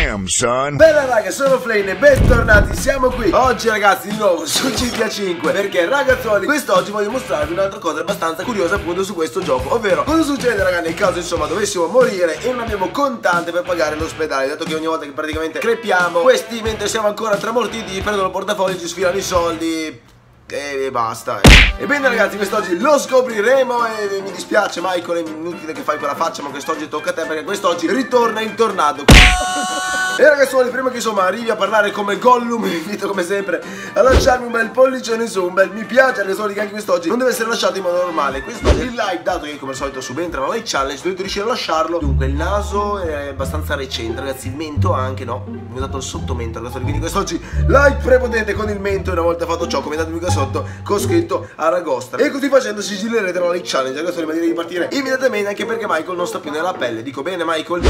Damn, son. Bella raga, sono Flame e bentornati, siamo qui oggi ragazzi di nuovo su GTA 5. Perché ragazzuoli, quest'oggi voglio mostrarvi un'altra cosa abbastanza curiosa appunto su questo gioco. Ovvero, cosa succede raga nel caso insomma dovessimo morire e non abbiamo contante per pagare l'ospedale. Dato che ogni volta che praticamente crepiamo, questi mentre siamo ancora tramortiti prendono il portafoglio, ci sfilano i soldi e basta. Ebbene ragazzi, quest'oggi lo scopriremo e mi dispiace Michael, è inutile che fai quella faccia, ma quest'oggi tocca a te perché quest'oggi ritorna il tornado. E ragazzuoli, prima che insomma arrivi a parlare come Gollum, vi invito come sempre a lasciarmi un bel pollicione su, un bel mi piace, ragazzuoli, che anche quest'oggi non deve essere lasciato in modo normale. Quest'oggi il live, dato che come al solito subentra la like challenge, dovete riuscire a lasciarlo. Dunque il naso è abbastanza recente ragazzi, il mento anche no, mi ho dato il sottomento ragazzuoli, quindi quest'oggi like prepotente con il mento. E una volta fatto ciò commentatemi qua sotto con scritto Aragostra, e così facendo sigillerete la like challenge. Ragazzuoli, ma direi di partire immediatamente, anche perché Michael non sta più nella pelle. Dico bene Michael?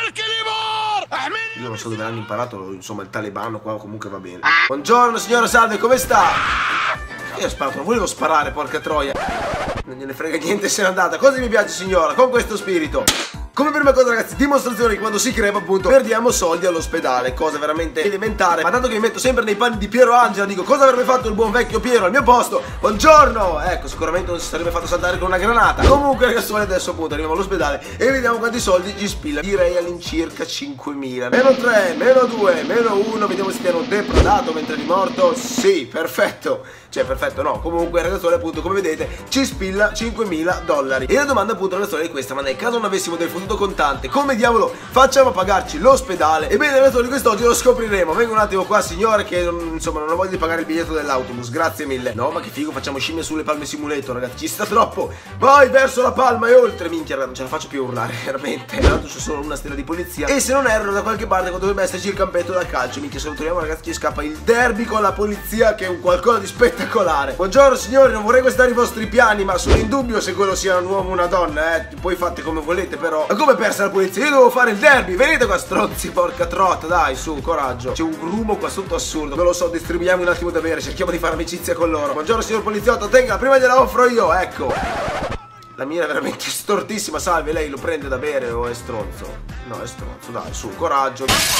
Io non so dove hanno imparato, insomma, il talebano qua, comunque va bene. Buongiorno signora, salve, come sta? Io ho sparato, non volevo sparare, porca troia. Non gliene frega niente, se n'è andata. Cosa mi piace signora, con questo spirito? Come prima cosa ragazzi, dimostrazione che quando si crepa appunto perdiamo soldi all'ospedale, cosa veramente elementare. Ma tanto che mi metto sempre nei panni di Piero Angela, dico cosa avrebbe fatto il buon vecchio Piero al mio posto? Buongiorno! Ecco, sicuramente non si sarebbe fatto saltare con una granata. Comunque ragazzi, adesso appunto arriviamo all'ospedale e vediamo quanti soldi ci spilla. Direi all'incirca 5.000. Meno 3, meno 2, meno 1, vediamo se ti hanno depredato mentre eri morto. Sì, perfetto. Cioè perfetto no, comunque ragazzi appunto come vedete ci spilla 5.000 dollari. E la domanda appunto ragazzi è questa: ma nel caso non avessimo del fondo contante, come diavolo facciamo a pagarci l'ospedale? Ebbene ragazzi, quest'oggi lo scopriremo. Vengo un attimo qua signore che insomma non ho voglia di pagare il biglietto dell'autobus, grazie mille. No ma che figo, facciamo scimmie sulle palme simulator ragazzi, ci sta troppo. Vai verso la palma e oltre. Minchia, non ce la faccio più a urlare veramente. Tra l'altro c'è solo una stella di polizia e se non erro da qualche parte dovrebbe esserci il campetto da calcio. Minchia, se lo troviamo ragazzi ci scappa il derby con la polizia, che è un qualcosa di spettacolare. Buongiorno signori, non vorrei guastare i vostri piani, ma sono in dubbio se quello sia un uomo o una donna, poi fate come volete però. Ma come persa la polizia? Io devo fare il derby, venite qua stronzi, porca trotta, dai su, coraggio. C'è un grumo qua sotto assurdo, non lo so, distribuiamo un attimo da bere, cerchiamo di fare amicizia con loro. Buongiorno signor poliziotto, tenga, prima gliela offro io, ecco. La mia è veramente stortissima, salve, lei lo prende da bere o è stronzo? No, è stronzo, dai, su, coraggio.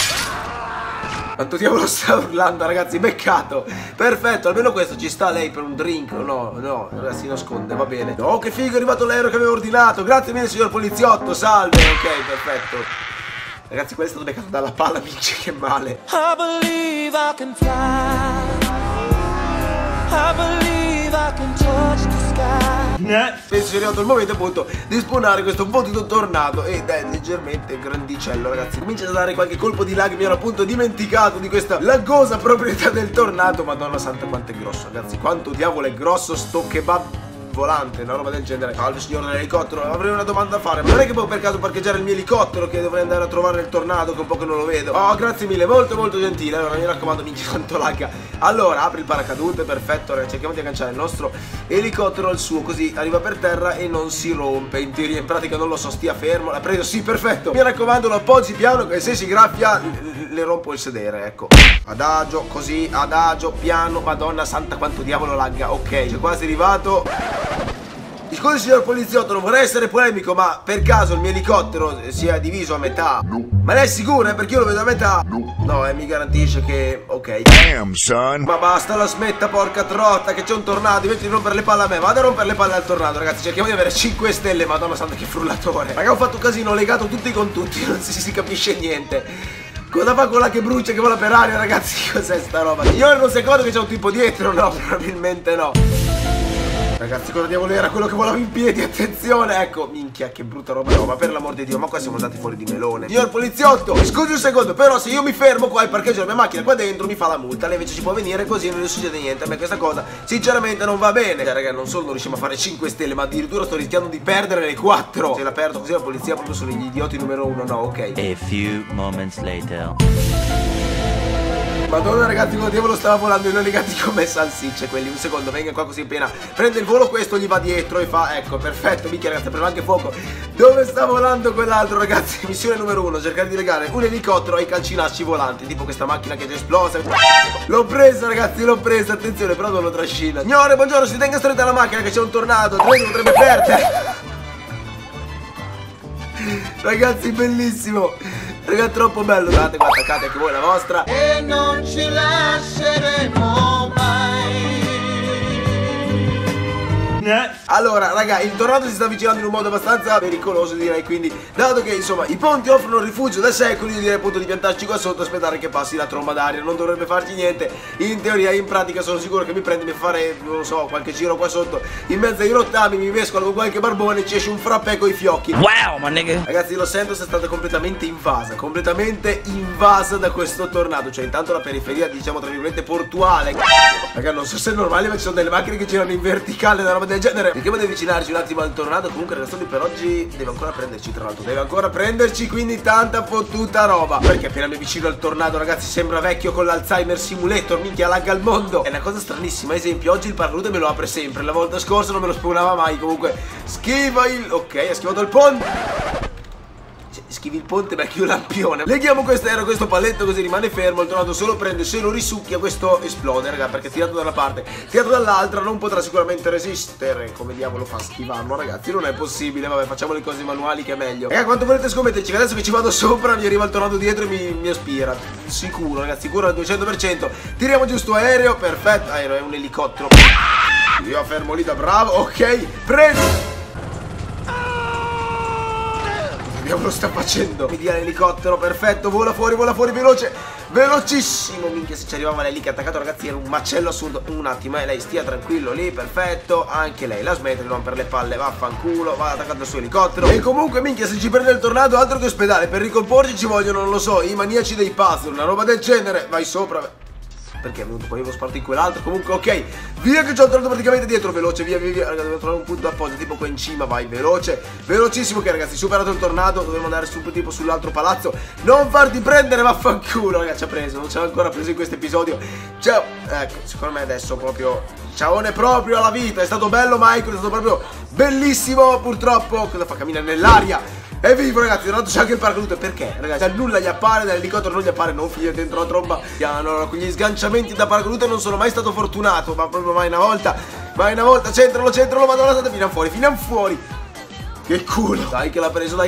Quanto diavolo sta urlando ragazzi, beccato. Perfetto, almeno questo ci sta lei per un drink. No, no, ragazzi si nasconde, va bene. No, che figo, è arrivato l'aereo che avevo ordinato. Grazie mille signor poliziotto, salve. Ok, perfetto. Ragazzi, questo è stato beccato dalla palla, minchia che male. I believe I can fly. I believe I can touch the sky. Penso sia arrivato il momento appunto di spawnare questo fottuto tornado ed è leggermente grandicello ragazzi. Comincia a dare qualche colpo di lag, mi ero appunto dimenticato di questa laggosa proprietà del tornado. Madonna santa quanto è grosso ragazzi, quanto diavolo è grosso sto kebab volante, una roba del genere. Salve signor dell'elicottero, avrei una domanda da fare. Ma non è che può per caso parcheggiare il mio elicottero che dovrei andare a trovare nel tornado, che un po' che non lo vedo? Oh grazie mille, molto molto gentile. Allora mi raccomando, minchia quanto lagga. Allora apri il paracadute, perfetto ragazzi, cerchiamo di agganciare il nostro elicottero al suo, così arriva per terra e non si rompe. In teoria, in pratica non lo so, stia fermo. L'ha preso, sì perfetto. Mi raccomando, lo appoggi piano che se si graffia le rompo il sedere, ecco. Adagio, così, adagio, piano. Madonna santa quanto diavolo lagga. Ok, c'è quasi arrivato. Scusi signor poliziotto, non vorrei essere polemico, ma per caso il mio elicottero si è diviso a metà? No. Ma lei è sicura? Perché io lo vedo a metà? No. No, mi garantisce che... ok. Damn, son. Ma basta, la smetta, porca trotta, che c'è un tornado. Invece di rompere le palle a me, vado a rompere le palle al tornado, ragazzi. Cerchiamo di avere 5 stelle, madonna santa che frullatore. Raga, ho fatto un casino, ho legato tutti con tutti, non si capisce niente. Cosa fa quella che brucia, che vola per aria, ragazzi? Cos'è sta roba? Io non si accorge che c'è un tipo dietro? No, probabilmente no. Ragazzi, cosa diavolo era quello che volava in piedi? Attenzione, ecco. Minchia, che brutta roba. No, ma per l'amor di Dio, ma qua siamo andati fuori di melone. Signor poliziotto, mi scusi un secondo, però se io mi fermo qua e parcheggio la mia macchina qua dentro mi fa la multa. Lei invece ci può venire così non le succede niente. A me questa cosa sinceramente non va bene. Cioè, raga, non solo non riusciamo a fare 5 stelle, ma addirittura sto rischiando di perdere le 4. Se la perdo così la polizia proprio sono gli idioti numero 1. No, ok. A few moments later. Madonna ragazzi, come diavolo stava volando, li ho legati come salsicce quelli. Un secondo, venga qua così appena prende il volo questo gli va dietro e fa, ecco, perfetto, minchia ragazzi, ha preso anche fuoco. Dove sta volando quell'altro ragazzi? Missione numero 1, cercare di legare un elicottero ai calcinacci volanti, tipo questa macchina che è già esplosa. L'ho presa ragazzi, l'ho presa, attenzione, però non lo trascina. Signore, buongiorno, si tenga stretta la macchina che c'è un tornado, potrebbe perdere. Ragazzi, bellissimo. Raga, è troppo bello. Guardate qua, attaccate anche voi la vostra. E non ci lasceremo mai. Allora, raga, il tornado si sta avvicinando in un modo abbastanza pericoloso, direi. Quindi, dato che insomma i ponti offrono rifugio da secoli, io direi appunto di piantarci qua sotto, aspettare che passi la tromba d'aria. Non dovrebbe farci niente. In teoria, in pratica sono sicuro che mi prende e mi fare, non lo so, qualche giro qua sotto in mezzo ai rottami, mi mescolo con qualche barbone e ci esce un frappè con i fiocchi. Wow, my nigga. Ragazzi, lo sento, se è stata completamente invasa da questo tornado. Cioè, intanto la periferia, diciamo tra virgolette, portuale. Raga, non so se è normale, ma ci sono delle macchine che girano in verticale, una roba del genere. Cerchiamo di avvicinarci un attimo al tornado. Comunque, ragazzi, per oggi deve ancora prenderci, tra l'altro. Deve ancora prenderci, quindi tanta fottuta roba. Perché appena mi avvicino al tornado, ragazzi, sembra vecchio con l'Alzheimer Simulator. Minchia, lagga il mondo. È una cosa stranissima. Ad esempio, oggi il paracadute me lo apre sempre. La volta scorsa non me lo spawnava mai. Comunque, schiva il... Ok, ha schivato il ponte. Schivi il ponte, becchi un lampione. Leghiamo questo paletto così rimane fermo. Il tornado solo prende, se lo risucchia questo esplode, raga, perché tirato da una parte, tirato dall'altra non potrà sicuramente resistere. Come diavolo fa a schivarlo, ragazzi? Non è possibile. Vabbè, facciamo le cose manuali che è meglio. Raga, quanto volete scommetterci che adesso che ci vado sopra mi arriva il tornado dietro e mi aspira? Sicuro, ragazzi, sicuro al 200%. Tiriamo giusto aereo, perfetto. Aereo, è un elicottero. Io fermo lì da bravo, ok. Preso. Lo sta facendo. Mi dia l'elicottero, perfetto. Vola fuori, veloce. Velocissimo. Minchia, se ci arrivava lei lì che ha attaccato, ragazzi, era un macello assurdo. Un attimo, lei stia tranquillo lì, perfetto. Anche lei la smette di non per le palle, vaffanculo. Va attaccato al suo elicottero. E comunque, minchia, se ci prende il tornado, altro che ospedale. Per ricomporci ci vogliono, non lo so, i maniaci dei puzzle, una roba del genere. Vai sopra. Perché è venuto poi, avevo sparato in quell'altro. Comunque, ok, via che ci ho trovato praticamente dietro. Veloce, via. Ragazzi, devo trovare un punto d'appoggio, tipo qua in cima. Vai, veloce, velocissimo. Ok, ragazzi, superato il tornado. Dovremmo andare su tipo sull'altro palazzo. Non farti prendere, vaffanculo. Ragazzi, ci ha preso, non ci ha ancora preso in questo episodio. Ciao. Ecco, secondo me adesso proprio ciaone proprio alla vita. È stato bello, Michael, è stato proprio bellissimo. Purtroppo, cosa fa? Cammina nell'aria. È vivo, ragazzi, tra l'altro c'è anche il paracadute. Perché, ragazzi, dal nulla gli appare, dall'elicottero non gli appare. Non finire dentro la tromba. Piano, con gli sganciamenti da paracadute non sono mai stato fortunato. Ma proprio mai una volta. Centralo, madonna, state fino fuori. Che culo. Dai che l'ha preso.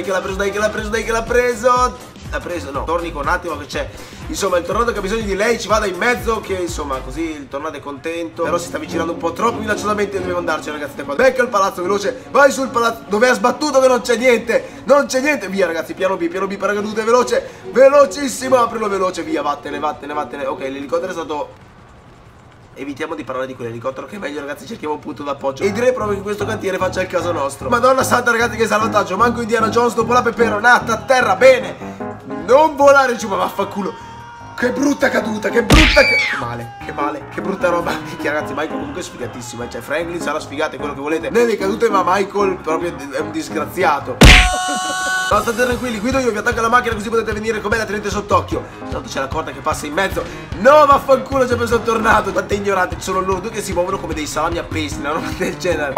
Ha preso, no, torni con un attimo che c'è. Insomma, il tornado che ha bisogno di lei, ci vada in mezzo, che insomma, così il tornado è contento. Però si sta avvicinando un po' troppo minacciosamente. Dobbiamo andarci, ragazzi, da qua. Becca il palazzo, veloce. Vai sul palazzo, dove ha sbattuto che non c'è niente. Via, ragazzi, piano B, paracadute, veloce. Velocissimo, aprilo veloce, via, vattene. Ok, l'elicottero è stato... Evitiamo di parlare di quell'elicottero, che è meglio, ragazzi, cerchiamo un punto d'appoggio. E direi proprio che questo cantiere faccia il caso nostro. Madonna santa, ragazzi, che salvataggio. Manco Indiana Jones dopo la peperonata a terra, bene. Non volare giù, ma vaffanculo. Che brutta caduta, che male, che brutta roba. Ragazzi, Michael comunque è sfigatissimo. Cioè, Franklin sarà sfigato, è quello che volete nelle cadute, ma Michael proprio è un disgraziato. No, state tranquilli, guido io, vi attacco alla macchina così potete venire con me, la tenete sott'occhio. Tanto c'è la corda che passa in mezzo. No, vaffanculo, c'è preso il tornado. Quante ignoranti, ci sono loro due che si muovono come dei salami appesi, una roba del genere.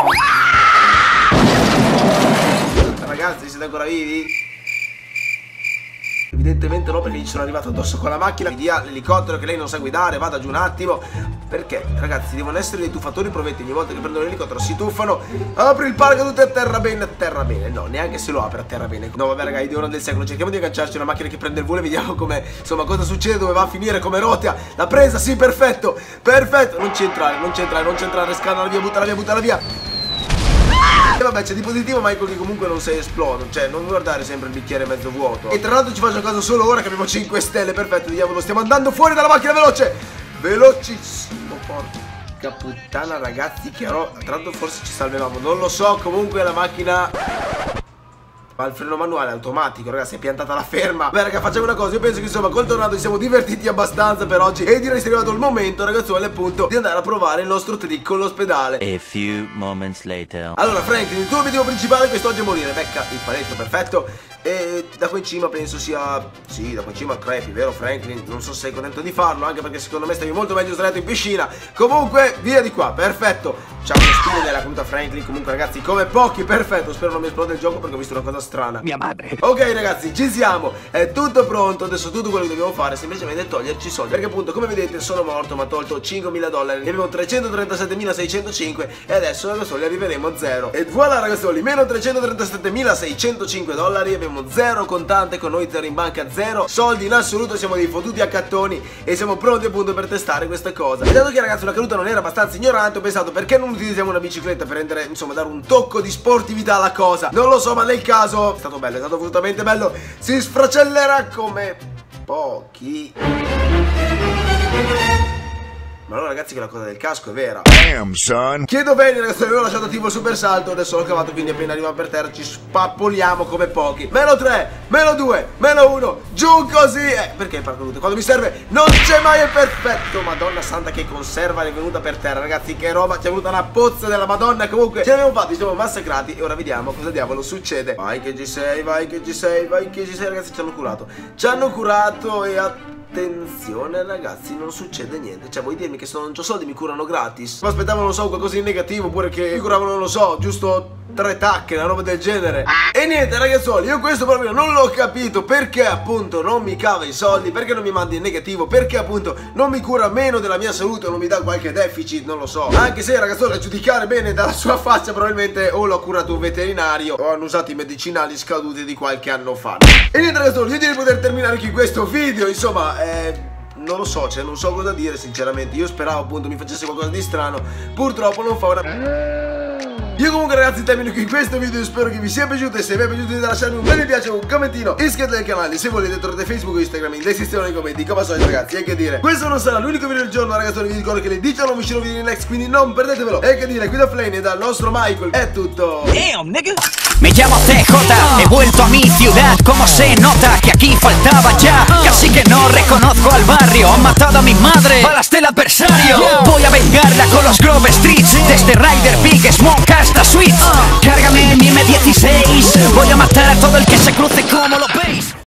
Ragazzi, siete ancora vivi? Evidentemente no, perché gli sono arrivato addosso con la macchina. Mi dia l'elicottero che lei non sa guidare, vada giù un attimo. Perché, ragazzi, devono essere dei tuffatori proventi. Ogni volta che prendono l'elicottero si tuffano. Apri il paracadute a terra bene. No, neanche se lo apre a terra bene. No, vabbè, ragazzi, idea del secolo. Cerchiamo di agganciarci una macchina che prende il volo e vediamo come, insomma, cosa succede, dove va a finire, come rotea. La presa, sì, perfetto. Non ci entrare, scana buttala via. E vabbè, c'è di positivo Michael che comunque non si esplode. Cioè, non guardare sempre il bicchiere mezzo vuoto. E tra l'altro ci faccio caso solo ora che abbiamo 5 stelle. Perfetto, diavolo, stiamo andando fuori dalla macchina, veloce. Velocissimo, porca puttana, ragazzi, che ero. Tra l'altro forse ci salvevamo, non lo so. Comunque la macchina fa il freno manuale automatico, ragazzi, è piantata la ferma. Beh, raga, facciamo una cosa. Io penso che insomma col tornado ci siamo divertiti abbastanza per oggi. E direi che è arrivato il momento, ragazzuoli, appunto, di andare a provare il nostro trick con l'ospedale. A few moments later. Allora, Franklin, il tuo obiettivo principale quest'oggi è morire. Becca il paletto, perfetto. E da qua in cima penso sia... Sì, da qua in cima crepi, vero Franklin? Non so se sei contento di farlo, anche perché secondo me stavi molto meglio sdraiato in piscina. Comunque, via di qua, perfetto. Ciao, stile della caduta Franklin. Comunque, ragazzi, come pochi, perfetto. Spero non mi esplode il gioco perché ho visto una cosa strana. Mia madre. Ok, ragazzi, ci siamo. È tutto pronto. Adesso tutto quello che dobbiamo fare è semplicemente toglierci i soldi. Perché appunto, come vedete, sono morto, mi ha tolto $5.000. Ne avevo 337.605 e adesso, ragazzi, arriveremo a zero. E voilà, ragazzi, meno $337.605. Abbiamo abbiamo zero contante con noi, zero in banca, zero soldi in assoluto, siamo dei fottuti accattoni e siamo pronti appunto per testare questa cosa. E dato che ragazzi una caduta non era abbastanza ignorante, ho pensato perché non utilizziamo una bicicletta per rendere, insomma, dare un tocco di sportività alla cosa. Non lo so, ma nel caso è stato bello, è stato assolutamente bello. Si sfracellerà come pochi. Ma allora ragazzi che la cosa del casco è vera. Damn, son. Chiedo bene ragazzi, avevo lasciato tipo il super salto, adesso l'ho cavato, quindi appena arriviamo per terra ci spappoliamo come pochi. Meno 3, meno 2, meno 1, giù così. Perché il paracadute? Quando mi serve non c'è mai, è perfetto. Madonna santa che conserva è venuta per terra, ragazzi, che roba, ci è venuta una pozza della Madonna. Comunque ce l'abbiamo fatti, ci siamo massacrati e ora vediamo cosa diavolo succede. Vai che ci sei, vai che ci sei, vai che ci sei, ragazzi, ci hanno curato. Ci hanno curato e attenzione ragazzi, non succede niente. Cioè vuoi dirmi che se non ho soldi mi curano gratis? Ma aspettavo, non lo so, qualcosa di negativo, oppure che mi curavano, non lo so, giusto 3 tacche, una roba del genere. E niente ragazzoli, io questo proprio non l'ho capito. Perché appunto non mi cava i soldi, perché non mi manda in negativo, perché appunto non mi cura meno della mia salute o non mi dà qualche deficit, non lo so. Anche se ragazzoli, a giudicare bene dalla sua faccia, probabilmente o l'ho curato un veterinario o hanno usato i medicinali scaduti di qualche anno fa. E niente ragazzoli, io direi di poter terminare qui questo video. Insomma non lo so, cioè non so cosa dire sinceramente. Io speravo appunto mi facesse qualcosa di strano, purtroppo non fa una... Io comunque ragazzi termino qui questo video, spero che vi sia piaciuto e se vi è piaciuto dovete lasciarmi un bel mi piace, un commentino, iscrivetevi al canale, se volete trovate Facebook o Instagram in descrizione nei commenti, come al solito ragazzi. E che dire, questo non sarà l'unico video del giorno ragazzi, vi ricordo che le 19 usciranno video in next, quindi non perdetevelo. E che dire, qui da Flame e dal nostro Michael è tutto. Damn, nigga. Me llamo TJ, he vuelto a mi ciudad. Como se nota que aquí faltaba ya. Casi que no reconozco al barrio. Han matado a mi madre, balaste el adversario. Voy a vengarla con los Grove Streets. Desde Rider, Big Smoke hasta Sweets. Cárgame mi M16. Voy a matar a todo el que se cruce como lo veis.